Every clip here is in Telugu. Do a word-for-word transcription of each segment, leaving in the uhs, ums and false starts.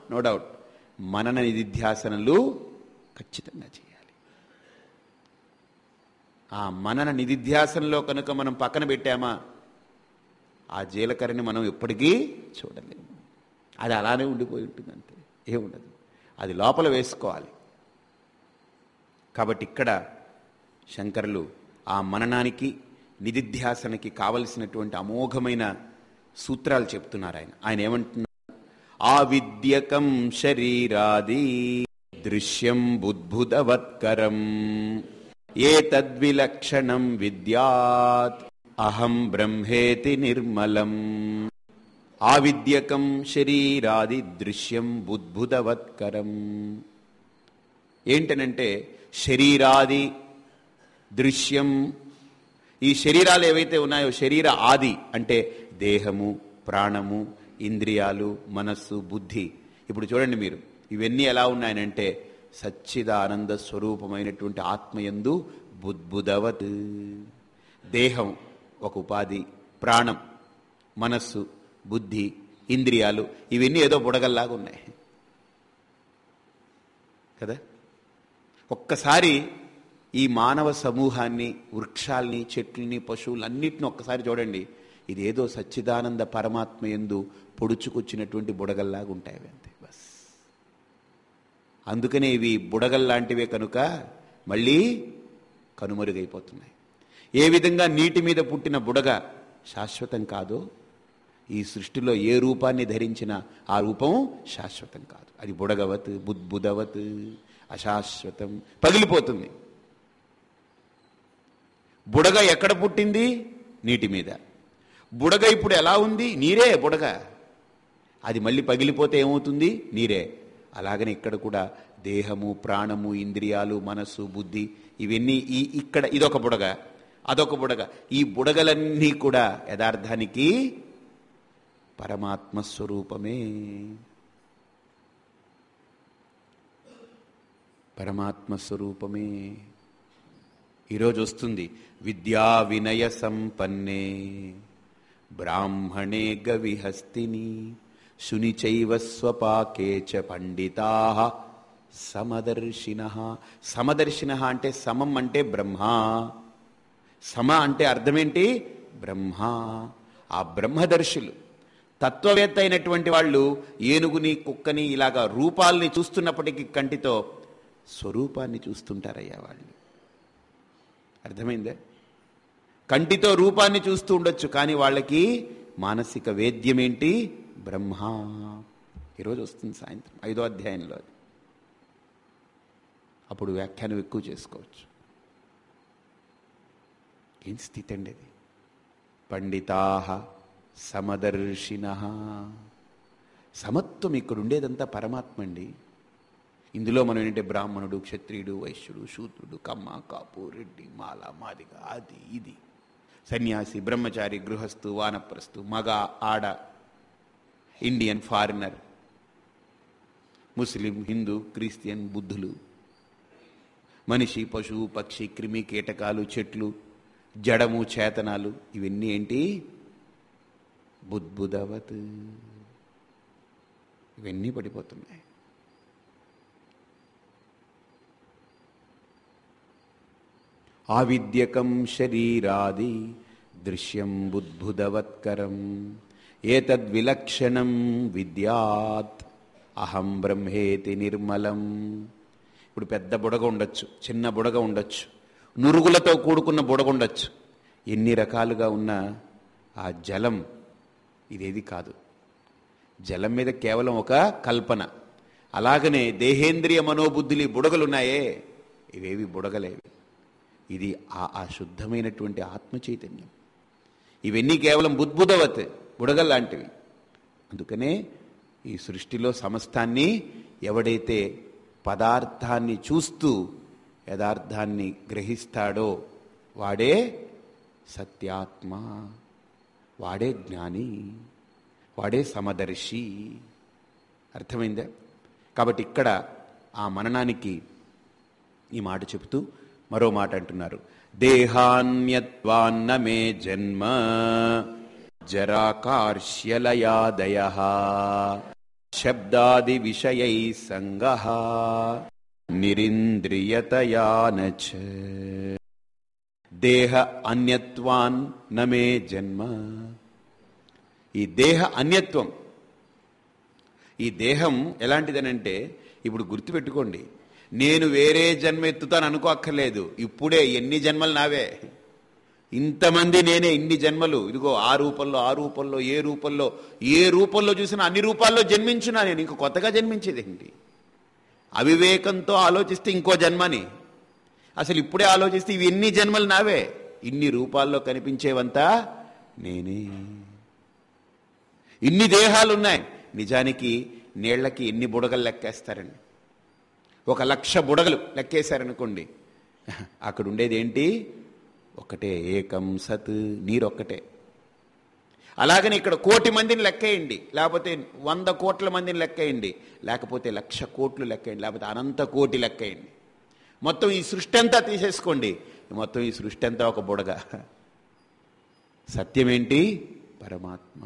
No doubt. మనన నిధిధ్యాసనలు ఖచ్చితంగా చేయాలి. ఆ మనన నిధిధ్యాసనలో కనుక మనం పక్కన పెట్టామా ఆ జీలకర్రని మనం ఎప్పటికీ చూడలేము. అది అలానే ఉండిపోయి ఉంటుంది, అంతే, ఏముండదు. అది లోపల వేసుకోవాలి. కాబట్టి ఇక్కడ శంకరులు ఆ మననానికి నిధిధ్యాసనకి కావలసినటువంటి అమోఘమైన సూత్రాలు చెప్తున్నారు. ఆయన ఆయన ఏమంటున్నారు? ఆవిద్యకం శరీరాది దృశ్యం బుద్భుతవత్కరం ఏతద్విలక్షణం విద్యాత్ అహం బ్రహ్మేతి నిర్మలం. ఆవిద్యకం శరీరాది దృశ్యం బుద్భుతవత్కరం. ఏంటనంటే శరీరాది దృశ్యం, ఈ శరీరాలు ఏవైతే ఉన్నాయో, శరీర ఆది అంటే దేహము, ప్రాణము, ఇంద్రియాలు, మనస్సు, బుద్ధి. ఇప్పుడు చూడండి మీరు, ఇవన్నీ ఎలా ఉన్నాయనంటే సచ్చిదానంద స్వరూపమైనటువంటి ఆత్మయందు బుద్భుదవత్. దేహం ఒక ఉపాధి, ప్రాణం, మనస్సు, బుద్ధి, ఇంద్రియాలు, ఇవన్నీ ఏదో బుడగల్లాగా ఉన్నాయి కదా. ఒక్కసారి ఈ మానవ సమూహాన్ని, వృక్షాల్ని, చెట్లని, పశువులన్నిటిని ఒక్కసారి చూడండి. ఇదేదో సచ్చిదానంద పరమాత్మ యందు పొడుచుకొచ్చినటువంటి బుడగల్లాగా ఉంటాయి అంతే, బస్. అందుకనే ఇవి బుడగల్లాంటివే కనుక మళ్ళీ కనుమరుగైపోతున్నాయి. ఏ విధంగా నీటి మీద పుట్టిన బుడగ శాశ్వతం కాదో, ఈ సృష్టిలో ఏ రూపాన్ని ధరించినా ఆ రూపం శాశ్వతం కాదు. అది బుడగవత్, బుద్బుదవత్, అశాశ్వతం, పగిలిపోతుంది. బుడగ ఎక్కడ పుట్టింది? నీటి మీద. బుడగ ఇప్పుడు ఎలా ఉంది? నీరే బుడగ. అది మళ్ళీ పగిలిపోతే ఏమవుతుంది? నీరే. అలాగనే ఇక్కడ కూడా దేహము, ప్రాణము, ఇంద్రియాలు, మనస్సు, బుద్ధి, ఇవన్నీ ఈ ఇక్కడ ఇదొక బుడగ, అదొక బుడగ. ఈ బుడగలన్నీ కూడా యథార్థానికి పరమాత్మ స్వరూపమే. పరమాత్మ స్వరూపమే. ఈరోజు వస్తుంది విద్యా వినయ సంపన్నే బ్రాహ్మణే గవిహస్తిని శునిచైవ స్వపాకే చ పండితాః సమదర్శినః. సమదర్శినః అంటే సమం అంటే బ్రహ్మ. సమ అంటే అర్థమేంటి? బ్రహ్మ. ఆ బ్రహ్మదర్శులు, తత్వవేత్త అయినటువంటి వాళ్ళు ఏనుగుని, కుక్కని, ఇలాగా రూపాల్ని చూస్తున్నప్పటికీ కంటితో స్వరూపాన్ని చూస్తుంటారయ్యా వాళ్ళు. అర్థమైందే? కంటితో రూపాన్ని చూస్తూ ఉండొచ్చు, కానీ వాళ్ళకి మానసిక వేద్యం ఏంటి? బ్రహ్మ. ఈరోజు వస్తుంది సాయంత్రం ఐదో అధ్యాయంలో. అప్పుడు వ్యాఖ్యానం ఎక్కువ చేసుకోవచ్చు. ఏం స్థితి అండి అది? పండితాః సమదర్శినః. సమత్వం ఇక్కడ ఉండేదంతా పరమాత్మ అండి. ఇందులో మనం ఏంటంటే బ్రాహ్మణుడు, క్షత్రియుడు, వైశ్యుడు, శూద్రుడు, కమ్మ, కాపు, రెడ్డి, మాల, మాదిగ, అది ఇది, సన్యాసి, బ్రహ్మచారి, గృహస్థు, వానప్రస్థు, మగ, ఆడ, ఇండియన్, ఫారినర్, ముస్లిం, హిందూ, క్రిస్టియన్, బుద్ధులు, మనిషి, పశువు, పక్షి, క్రిమి, కీటకాలు, చెట్లు, జడము, చేతనాలు, ఇవన్నీ ఏంటి? బుద్బుదవత్. ఇవన్నీ పడిపోతున్నాయి. ఆవిద్యకం శరీరాది దృశ్యం బుద్భుదవత్కరం ఏతద్విలక్షణం విద్యాత్ అహం బ్రహ్మేతి నిర్మలం. ఇప్పుడు పెద్ద బుడగ ఉండొచ్చు, చిన్న బుడగ ఉండొచ్చు, నురుగులతో కూడుకున్న బుడగ ఉండొచ్చు. ఎన్ని రకాలుగా ఉన్న ఆ జలం ఇదేది కాదు. జలం మీద కేవలం ఒక కల్పన. అలాగనే దేహేంద్రియ మనోబుద్ధులు బుడగలున్నాయే, ఇవేవి బుడగలేవి. ఇది ఆ ఆ శుద్ధమైనటువంటి ఆత్మ చైతన్యం. ఇవన్నీ కేవలం బుద్బుదవత్, బుడగల్లాంటివి. అందుకనే ఈ సృష్టిలో సమస్తాన్ని ఎవడైతే పదార్థాన్ని చూస్తూ యథార్థాన్ని గ్రహిస్తాడో వాడే సత్యాత్మ, వాడే జ్ఞాని, వాడే సమదర్శి. అర్థమైందా? కాబట్టి ఇక్కడ ఆ మననానికి ఈ మాట చెబుతూ మరో మాట అంటున్నారు. దేహాన్యత్వాన్న మే జన్మ జరా కార్ష్యలయాదయః శబ్దాది విషయై సంగః నిరింద్రియతయా నచ దేహ అన్యత్వాన్ నమే జన్మ. ఈ దేహ అన్యత్వం, ఈ దేహం ఎలాంటిదనంటే, ఇప్పుడు గుర్తుపెట్టుకోండి, నేను వేరే జన్మ ఎత్తుతాను అనుకో అక్కర్లేదు. ఇప్పుడే ఎన్ని జన్మలు నావే, ఇంతమంది నేనే, ఇన్ని జన్మలు, ఇదిగో ఆ రూపంలో ఆ రూపంలో ఏ రూపంలో ఏ రూపంలో చూసినా అన్ని రూపాల్లో జన్మించున్నా నేను. ఇంకో కొత్తగా జన్మించేది ఏంటి? అవివేకంతో ఆలోచిస్తే ఇంకో జన్మని, అసలు ఇప్పుడే ఆలోచిస్తే ఇవి ఎన్ని జన్మలు నావే, ఇన్ని రూపాల్లో కనిపించేవంతా నేనే. ఇన్ని దేహాలు ఉన్నాయి. నిజానికి నీళ్లకి ఎన్ని బుడగలు లెక్కేస్తారండి? ఒక లక్ష బుడగలు లెక్కేశారనుకోండి, అక్కడ ఉండేది ఏంటి? ఒక్కటే, ఏకం సత్, నీరొక్కటే. అలాగని ఇక్కడ కోటి మందిని లెక్కేయండి, లేకపోతే వంద కోట్ల మందిని లెక్కేయండి, లేకపోతే లక్ష కోట్లు లెక్కేయండి, లేకపోతే అనంత కోటి లెక్కేయండి. మొత్తం ఈ సృష్టి అంతా తీసేసుకోండి, మొత్తం ఈ సృష్టి అంతా ఒక బుడగ. సత్యమేంటి? పరమాత్మ.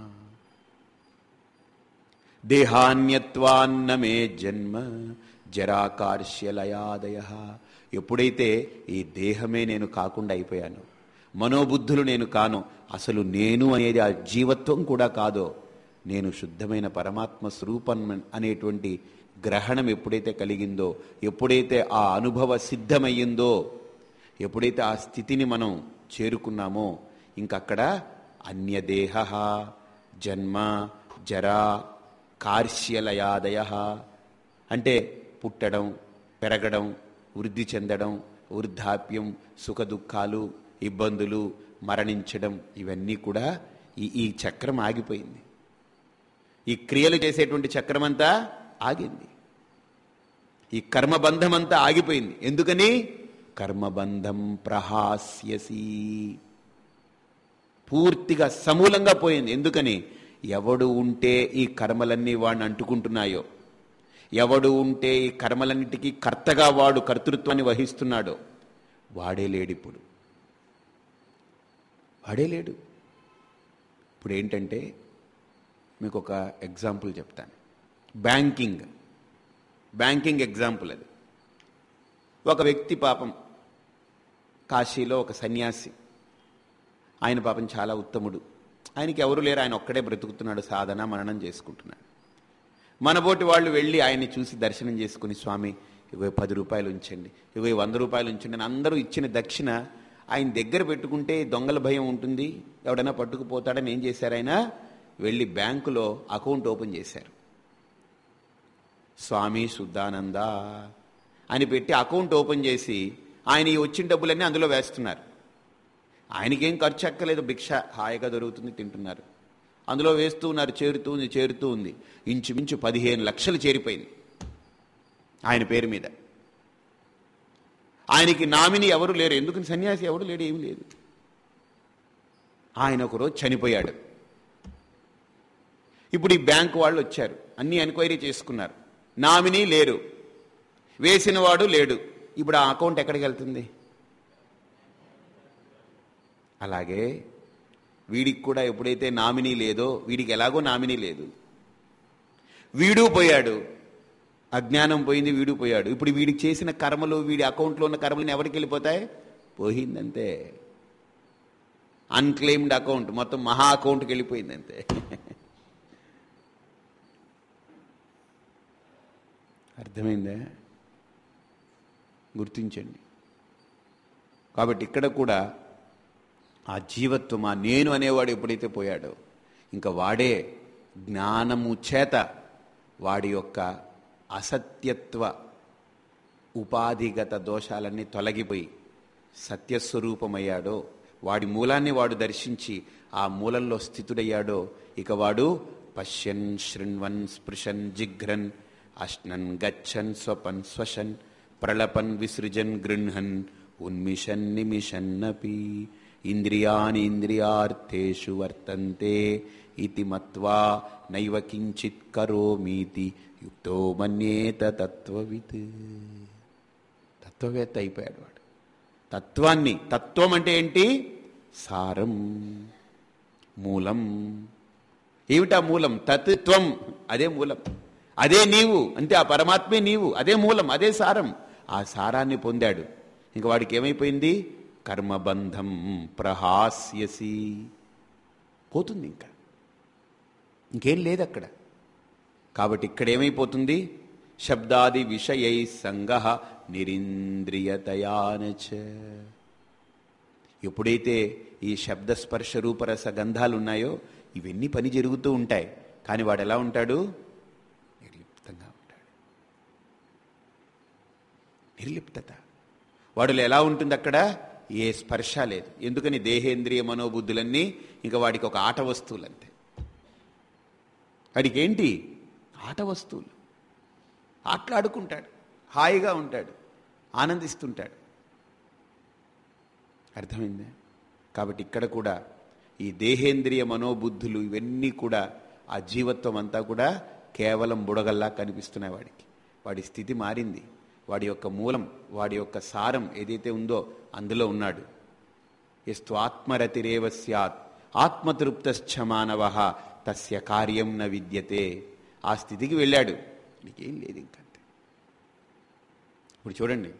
దేహాన్యత్వాన్నమే జన్మ జరాకార్ష్యలయాదయ. ఎప్పుడైతే ఈ దేహమే నేను కాకుండా అయిపోయాను, మనోబుద్ధులు నేను కాను, అసలు నేను అనేది ఆ జీవత్వం కూడా కాదో, నేను శుద్ధమైన పరమాత్మ స్వరూపం అనేటువంటి గ్రహణం ఎప్పుడైతే కలిగిందో, ఎప్పుడైతే ఆ అనుభవ సిద్ధమయ్యిందో, ఎప్పుడైతే ఆ స్థితిని మనం చేరుకున్నామో, ఇంకక్కడ అన్యదేహ జన్మ జరా కార్ష్యలయాదయ అంటే పుట్టడం, పెరగడం, వృద్ధి చెందడం, వృద్ధాప్యం, సుఖ దుఃఖాలు, ఇబ్బందులు, మరణించడం, ఇవన్నీ కూడా ఈ ఈ చక్రం ఆగిపోయింది. ఈ క్రియలు చేసేటువంటి చక్రం అంతా ఆగింది. ఈ కర్మబంధం అంతా ఆగిపోయింది. ఎందుకని? కర్మబంధం ప్రహాస్యసి, పూర్తిగా సమూలంగా పోయింది. ఎందుకని? ఎవడు ఉంటే ఈ కర్మలన్నీ వాడిని అంటుకుంటున్నాయో, ఎవడు ఉంటే ఈ కర్మలన్నిటికీ కర్తగా వాడు కర్తృత్వాన్ని వహిస్తున్నాడో, వాడే లేడు. ఇప్పుడు వాడే లేడు. ఇప్పుడు ఏంటంటే, మీకు ఒక ఎగ్జాంపుల్ చెప్తాను. బ్యాంకింగ్ బ్యాంకింగ్ ఎగ్జాంపుల్ అది. ఒక వ్యక్తి పాపం, కాశీలో ఒక సన్యాసి, ఆయన పాపం చాలా ఉత్తముడు. ఆయనకి ఎవరు లేరు, ఆయన ఒక్కడే బ్రతుకుతున్నాడు, సాధన మననం చేసుకుంటున్నాడు. మనబోటి వాళ్ళు వెళ్ళి ఆయన్ని చూసి దర్శనం చేసుకుని, స్వామి ఇగో పది రూపాయలు ఉంచండి, ఇగో వంద రూపాయలు ఉంచండి అని అందరూ ఇచ్చిన దక్షిణ ఆయన దగ్గర పెట్టుకుంటే దొంగల భయం ఉంటుంది, ఎవడైనా పట్టుకుపోతాడని ఏం చేశారు, ఆయన వెళ్ళి బ్యాంకులో అకౌంట్ ఓపెన్ చేశారు. స్వామి శుద్ధానంద అని పెట్టి అకౌంట్ ఓపెన్ చేసి ఆయన ఈ వచ్చిన డబ్బులన్నీ అందులో వేస్తున్నారు. ఆయనకేం ఖర్చు ఎక్కలేదు, భిక్ష హాయిగా దొరుకుతుంది, తింటున్నారు. అందులో వేస్తూ ఉన్నారు, చేరుతూ ఉంది చేరుతూ ఉంది ఇంచుమించు పదిహేను లక్షలు చేరిపోయింది ఆయన పేరు మీద. ఆయనకి నామిని ఎవరు లేరు, ఎందుకని సన్యాసి ఎవరు లేడు, ఏమి లేదు. ఆయన ఒకరోజు చనిపోయాడు. ఇప్పుడు ఈ బ్యాంకు వాళ్ళు వచ్చారు, అన్ని ఎంక్వైరీ చేసుకున్నారు, నామినీ లేరు, వేసిన వాడు లేడు. ఇప్పుడు ఆ అకౌంట్ ఎక్కడికి వెళ్తుంది? అలాగే వీడికి కూడా ఎప్పుడైతే నామినీ లేదో, వీడికి ఎలాగో నామినీ లేదు, వీడు పోయాడు, అజ్ఞానం పోయింది, వీడు పోయాడు. ఇప్పుడు వీడికి చేసిన కర్మలు, వీడి అకౌంట్లో ఉన్న కర్మలు ఎవరికి వెళ్ళిపోతాయి? పోయిందంతే. అన్క్లెయిమ్డ్ అకౌంట్, మొత్తం మహా అకౌంట్కి వెళ్ళిపోయిందంతే. అర్థమైందా? గుర్తించండి. కాబట్టి ఇక్కడ కూడా ఆ జీవత్వం, ఆ నేను అనేవాడు ఎప్పుడైతే పోయాడో, ఇంకా వాడే జ్ఞానము చేత వాడి యొక్క అసత్యత్వ ఉపాధిగత దోషాలన్నీ తొలగిపోయి సత్యస్వరూపమయ్యాడో, వాడి మూలాన్ని వాడు దర్శించి ఆ మూలంలో స్థితుడయ్యాడో, ఇక వాడు పశ్యన్ శృణ్వన్ స్పృశన్ జిఘ్రన్ అశ్నన్ గచ్చన్ స్వపన్ స్వశన్ ప్రళపన్ విసృజన్ గృహన్ ఉన్మిషన్ నిమిషన్నపి ఇంద్రియాని ఇంద్రియార్థేషు వర్తంతే ఇతి మత్వా నైవ కించిత్ కరోమీతి యుక్తో మన్యేత తత్వవిత్. తత్వవేత్త అయిపోయాడు వాడు. తత్వాన్ని, తత్వం అంటే ఏంటి? సారం, మూలం. ఏమిటా మూలం? తత్వం, అదే మూలం. అదే నీవు, అంతే. ఆ పరమాత్మే నీవు, అదే మూలం, అదే సారం. ఆ సారాన్ని పొందాడు. ఇంక వాడికి ఏమైపోయింది? కర్మబంధం ప్రహాస్యసి, పోతుంది, ఇంకా ఇంకేం లేదు అక్కడ. కాబట్టి ఇక్కడ ఏమైపోతుంది? శబ్దాది విషయై సంగ నిరింద్రియతయానచ. ఎప్పుడైతే ఈ శబ్దస్పర్శ రూపరస గంధాలు ఉన్నాయో ఇవన్నీ పని జరుగుతూ ఉంటాయి. కానీ వాడు ఎలా ఉంటాడు? నిర్లిప్తంగా ఉంటాడు. నిర్లిప్తత వాడులో ఎలా ఉంటుంది? అక్కడ ఏ స్పర్శ లేదు. ఎందుకని? దేహేంద్రియ మనోబుద్ధులన్నీ ఇంకా వాడికి ఒక ఆట వస్తువులు అంతే. వాడికి ఏంటి? ఆట వస్తువులు. ఆటలాడుకుంటాడు, హాయిగా ఉంటాడు, ఆనందిస్తుంటాడు. అర్థమైందే? కాబట్టి ఇక్కడ కూడా ఈ దేహేంద్రియ మనోబుద్ధులు ఇవన్నీ కూడా ఆ జీవత్వం అంతా కూడా కేవలం బుడగల్లా కనిపిస్తున్నాయి వాడికి. వాడి స్థితి మారింది. వాడి యొక్క మూలం, వాడి యొక్క సారం ఏదైతే ఉందో అందులో ఉన్నాడు. ఎస్తు ఆత్మరతిరేవ స్యాత్ ఆత్మతృప్తశ్చ మానవః తస్య కార్యం న విద్యతే. ఆ స్థితికి వెళ్ళాడు. నీకేం లేదు ఇంకంతే. ఇప్పుడు చూడండి,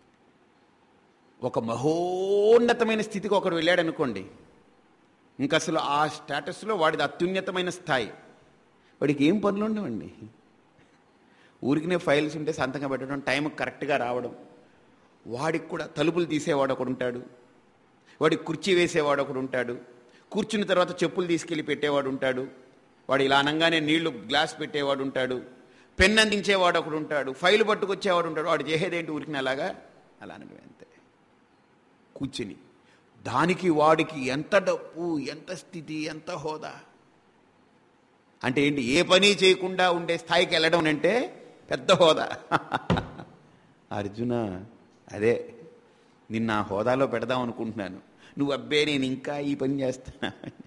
ఒక మహోన్నతమైన స్థితికి ఒకడు వెళ్ళాడు అనుకోండి, ఇంక అసలు ఆ స్టేటస్లో వాడిది అత్యున్నతమైన స్థాయి. వాడికి ఏం పనులు ఉండవండి. ఊరికినే ఫైల్స్ ఉంటే సంతకం పెట్టడం, టైంకి కరెక్ట్గా రావడం. వాడికి కూడా తలుపులు తీసేవాడు ఒకడు ఉంటాడు, వాడికి కుర్చీ వేసేవాడు ఒకడు ఉంటాడు, కూర్చున్న తర్వాత చెప్పులు తీసుకెళ్ళి పెట్టేవాడు ఉంటాడు, వాడు ఇలా అనగానే నీళ్లు గ్లాస్ పెట్టేవాడు ఉంటాడు, పెన్ అందించేవాడు ఒకడు ఉంటాడు, ఫైల్ పట్టుకొచ్చేవాడు ఉంటాడు. వాడు చేసేదేంటి? ఊరికి అలాగా అలా అనగా అంతే కూర్చుని. దానికి వాడికి ఎంత డబ్బు, ఎంత స్థితి, ఎంత హోదా. అంటే ఏంటి? ఏ పని చేయకుండా ఉండే స్థాయికి వెళ్ళడం అంటే పెద్ద హోదా. అర్జున, అదే నిన్న ఆ హోదాలో పెడదాం అనుకుంటున్నాను. నువ్వు అబ్బే నేను ఇంకా ఈ పని చేస్తున్నా.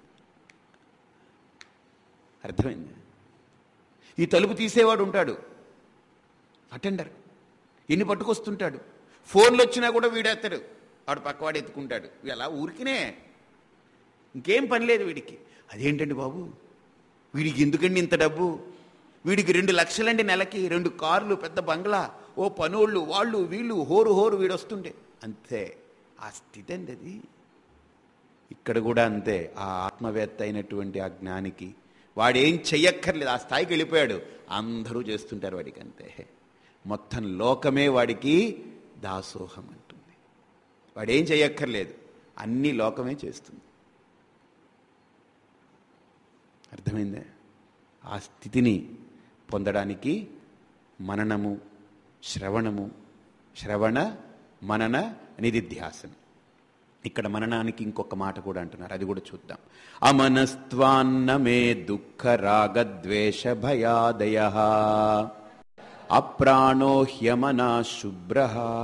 అర్థమైంది? ఈ తలుపు తీసేవాడు ఉంటాడు, అటెండర్, ఎన్ని పట్టుకొస్తుంటాడు. ఫోన్లు వచ్చినా కూడా వీడేస్తాడు, వాడు పక్కవాడు ఎత్తుకుంటాడు. ఇలా ఊరికినే ఇంకేం పని లేదు వీడికి. అదేంటండి బాబు, వీడికి ఎందుకండి ఇంత డబ్బు? వీడికి రెండు లక్షలండి నెలకి, రెండు కార్లు, పెద్ద బంగ్లా, ఓ పనోళ్ళు, వాళ్ళు వీళ్ళు హోరు హోరు వీడు వస్తుండే. అంతే ఆ స్థితి అండి అది. ఇక్కడ కూడా అంతే. ఆ ఆత్మవేత్త అయినటువంటి ఆ జ్ఞానికి వాడేం చెయ్యక్కర్లేదు, ఆ స్థాయికి వెళ్ళిపోయాడు. అందరూ చేస్తుంటారు వాడికి, అంతే. మొత్తం లోకమే వాడికి దాసోహం అంటుంది. వాడేం చెయ్యక్కర్లేదు, అన్నీ లోకమే చేస్తుంది. అర్థమైందే? ఆ స్థితిని పొందడానికి మననము, శ్రవణము, శ్రవణ మనన నిధిధ్యాసనం. ఇక్కడ మననానికి ఇంకొక మాట కూడా అంటున్నారు, అది కూడా చూద్దాం. అమనస్త్వాన్నమే దుఃఖ రాగద్వేష భయాదయ అప్రాణో హ్యమనా శుభ్ర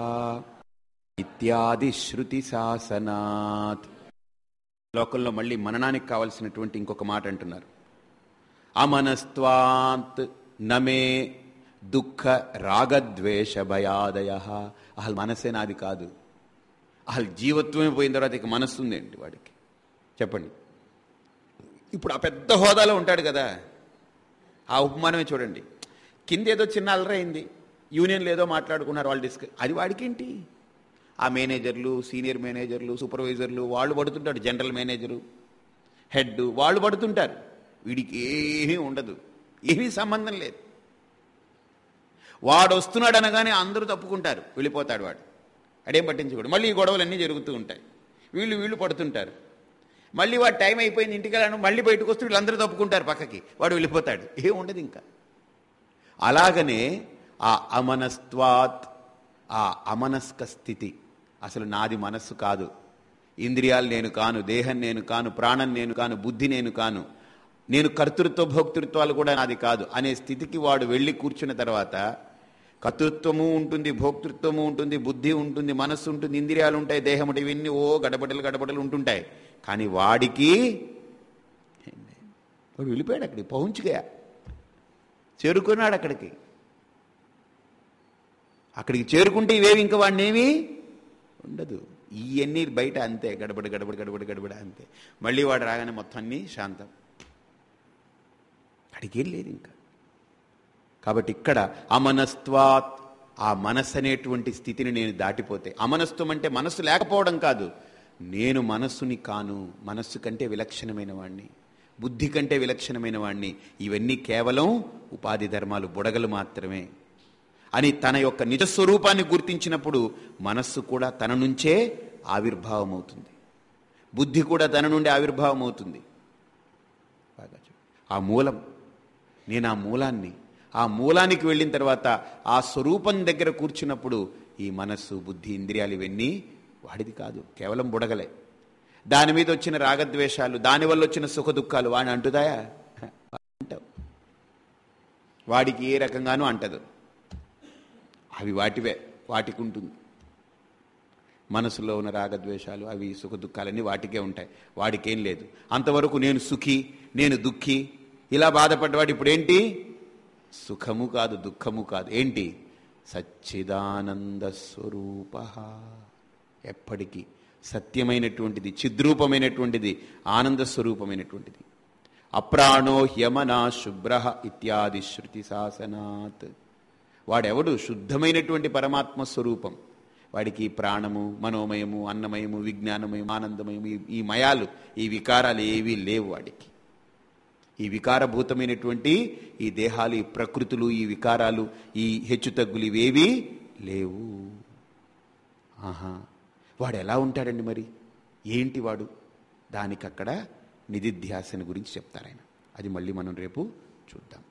ఇత్యాది శృతి శాసనాత్. లోకంలో మళ్ళీ మననానికి కావలసినటువంటి ఇంకొక మాట అంటున్నారు. అమనస్త్వాత్ నమే దుఃఖ రాగద్వేష భయాదయ. అసలు మనసే నాది కాదు. అసలు జీవత్వమే పోయిన తర్వాత ఇక మనస్సు ఉంది ఏంటి వాడికి? చెప్పండి. ఇప్పుడు ఆ పెద్ద హోదాలో ఉంటాడు కదా, ఆ ఉపమానమే చూడండి. కింద ఏదో చిన్న అలరైంది, యూనియన్లు ఏదో మాట్లాడుకున్నారు, వాళ్ళు డిస్కస్, అది వాడికేంటి? ఆ మేనేజర్లు, సీనియర్ మేనేజర్లు, సూపర్వైజర్లు వాళ్ళు పడుతుంటాడు, జనరల్ మేనేజరు, హెడ్ వాళ్ళు పడుతుంటారు. వీడికి ఏమీ ఉండదు, ఏమీ సంబంధం లేదు. వాడు వస్తున్నాడు అనగానే అందరూ తప్పుకుంటారు, వెళ్ళిపోతాడు వాడు, అడేం పట్టించుకోడు. మళ్ళీ ఈ గొడవలన్నీ జరుగుతూ ఉంటాయి, వీళ్ళు వీళ్ళు పడుతుంటారు. మళ్ళీ వాడు టైం అయిపోయింది ఇంటికి వెళ్ళాను, మళ్ళీ బయటకు వస్తూ వీళ్ళందరూ తప్పుకుంటారు పక్కకి, వాడు వెళ్ళిపోతాడు, ఏం ఉండదు ఇంకా. అలాగనే ఆ అమనస్త్వాత్, ఆ అమనస్క స్థితి, అసలు నాది మనస్సు కాదు, ఇంద్రియాలు నేను కాను, దేహం నేను కాను, ప్రాణం నేను కాను, బుద్ధి నేను కాను, నేను కర్తృత్వ భోక్తృత్వాలు కూడా నాది కాదు అనే స్థితికి వాడు వెళ్ళి కూర్చున్న తర్వాత కర్తృత్వము ఉంటుంది, భోక్తృత్వము ఉంటుంది, బుద్ధి ఉంటుంది, మనస్సు ఉంటుంది, ఇంద్రియాలు ఉంటాయి, దేహం ఉంటాయి, ఇవన్నీ ఓ గడబడలు గడబడలు ఉంటుంటాయి. కానీ వాడికి వాడు వెళ్ళిపోయాడు అక్కడికి, పहुంచుగా చేరుకున్నాడు అక్కడికి. అక్కడికి చేరుకుంటే ఇవేవి ఇంకా వాడిని ఏమీ ఉండదు. ఇవన్నీ బయట అంతే, గడబడి గడబడి గడబడి గడబడి అంతే. మళ్ళీ వాడు రాగానే మొత్తం అన్నీ శాంతం, అడిగేం లేదు ఇంకా. కాబట్టి ఇక్కడ అమనస్త్వాత్, ఆ మనస్సు అనేటువంటి స్థితిని నేను దాటిపోతే, అమనస్త్వం అంటే మనస్సు లేకపోవడం కాదు, నేను మనస్సుని కాను, మనస్సు కంటే విలక్షణమైన వాణ్ణి, బుద్ధి కంటే విలక్షణమైన వాణ్ణి, ఇవన్నీ కేవలం ఉపాధి ధర్మాలు, బుడగలు మాత్రమే అని తన యొక్క నిజస్వరూపాన్ని గుర్తించినప్పుడు మనస్సు కూడా తన నుంచే ఆవిర్భావం అవుతుంది, బుద్ధి కూడా తన నుండి ఆవిర్భావం అవుతుంది. ఆ మూలం, నేను ఆ మూలాన్ని, ఆ మూలానికి వెళ్ళిన తర్వాత ఆ స్వరూపం దగ్గర కూర్చున్నప్పుడు ఈ మనస్సు, బుద్ధి, ఇంద్రియాలు ఇవన్నీ వాడిది కాదు, కేవలం బుడగలే. దాని మీద వచ్చిన రాగద్వేషాలు, దానివల్ల వచ్చిన సుఖ దుఃఖాలు వాడిని అంటుదాయా? అంటావు. వాడికి ఏ రకంగానూ అంటదు, అవి వాటివే, వాటికి ఉంటుంది. మనసులో ఉన్న రాగద్వేషాలు, అవి సుఖ దుఃఖాలన్నీ వాటికే ఉంటాయి, వాడికేం లేదు. అంతవరకు నేను సుఖి, నేను దుఃఖి, ఇలా బాధపడ్డవాడు ఇప్పుడు ఏంటి? సుఖము కాదు, దుఃఖము కాదు, ఏంటి? సచ్చిదానంద స్వరూప, ఎప్పటికీ సత్యమైనటువంటిది, చిద్రూపమైనటువంటిది, ఆనంద స్వరూపమైనటువంటిది. అప్రాణో హ్యమనా శుభ్ర ఇత్యాది శృతి శాసనాత్. వాడెవడు? శుద్ధమైనటువంటి పరమాత్మ స్వరూపం. వాడికి ప్రాణము, మనోమయము, అన్నమయము, విజ్ఞానమయము, ఆనందమయము, ఈ మయాలు, ఈ వికారాలు ఏవీ లేవు వాడికి. ఈ వికారభూతమైనటువంటి ఈ దేహాలు, ఈ ప్రకృతులు, ఈ వికారాలు, ఈ హెచ్చుతగ్గులు ఇవేవీ లేవు. ఆహా, వాడు ఎలా ఉంటాడండి మరి? ఏంటి వాడు? దానికి అక్కడ నిధిధ్యాసన గురించి చెప్తారాయన. అది మళ్ళీ మనం రేపు చూద్దాం.